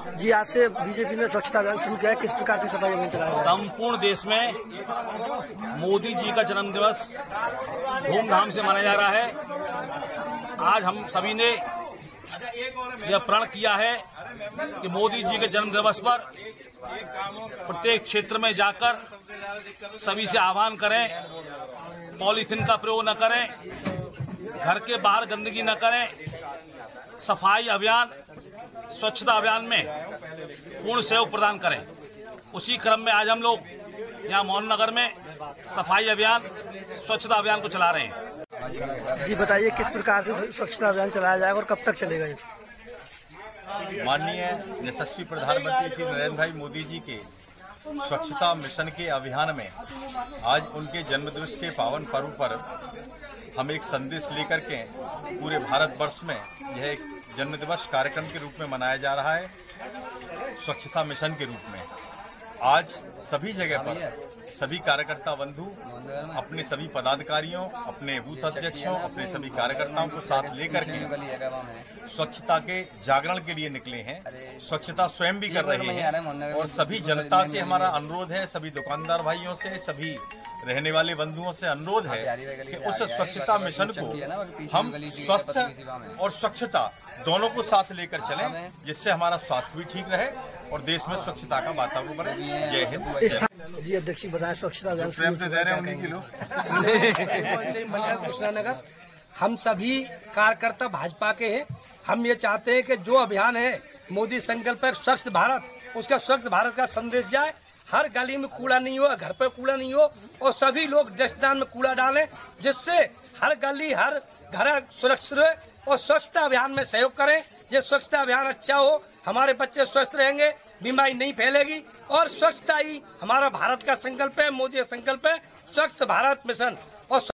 जी, आज से बीजेपी ने स्वच्छता अभियान शुरू किया है, किस प्रकार से सफाई अभियान चलाया? संपूर्ण देश में मोदी जी का जन्म दिवस धूमधाम से मनाया जा रहा है। आज हम सभी ने यह प्रण किया है कि मोदी जी के जन्म दिवस पर प्रत्येक क्षेत्र में जाकर सभी से आह्वान करें, पॉलीथीन का प्रयोग न करें, घर के बाहर गंदगी न करें, सफाई अभियान स्वच्छता अभियान में पूर्ण सहयोग प्रदान करें। उसी क्रम में आज हम लोग यहाँ मोहन नगर में सफाई अभियान स्वच्छता अभियान को चला रहे हैं। जी बताइए, किस प्रकार से स्वच्छता अभियान चलाया जाएगा और कब तक चलेगा ये? माननीय यशस्वी प्रधानमंत्री श्री नरेंद्र भाई मोदी जी के स्वच्छता मिशन के अभियान में आज उनके जन्मदिवस के पावन पर्व पर हम एक संदेश लेकर के पूरे भारतवर्ष में यह एक जन्मदिवस कार्यक्रम के रूप में मनाया जा रहा है, स्वच्छता मिशन के रूप में। आज सभी जगह पर सभी कार्यकर्ता बंधु अपने सभी पदाधिकारियों, अपने बूथ अध्यक्षों, अपने सभी कार्यकर्ताओं को साथ लेकर के स्वच्छता के जागरण के लिए निकले हैं। स्वच्छता स्वयं भी कर रहे हैं और सभी जनता से हमारा अनुरोध है, सभी दुकानदार भाइयों से, सभी रहने वाले बंधुओं से अनुरोध है कि उस स्वच्छता मिशन को हम स्वस्थ और स्वच्छता दोनों को साथ लेकर चलें, जिससे हमारा स्वास्थ्य भी ठीक रहे और देश में स्वच्छता का वातावरण बने। जय हिंद। जी अध्यक्ष बताएं, स्वच्छता अभियान कृष्णानगर हम सभी कार्यकर्ता भाजपा के हैं। हम ये चाहते हैं कि जो अभियान है मोदी संकल्प है स्वच्छ भारत, उसका स्वच्छ भारत का संदेश जाए। हर गली में कूड़ा नहीं हो, घर पे कूड़ा नहीं हो और सभी लोग डस्टबिन में कूड़ा डालें, जिससे हर गली हर घर सुरक्षित रहे और स्वच्छता अभियान में सहयोग करें। ये स्वच्छता अभियान अच्छा हो, हमारे बच्चे स्वस्थ रहेंगे, बीमारी नहीं फैलेगी और स्वच्छता ही हमारा भारत का संकल्प है, मोदी का संकल्प है, स्वच्छ भारत मिशन।